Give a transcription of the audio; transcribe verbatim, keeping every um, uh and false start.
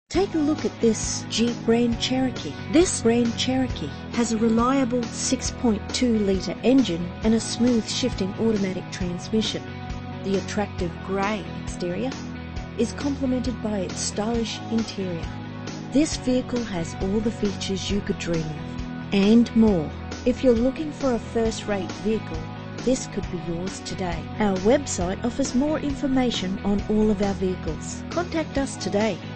Take a look at this Jeep Grand Cherokee. This Grand Cherokee has a reliable six point two litre engine and a smooth shifting automatic transmission. The attractive grey exterior is complemented by its stylish interior. This vehicle has all the features you could dream of, and more. If you're looking for a first-rate vehicle, this could be yours today. Our website offers more information on all of our vehicles. Contact us today.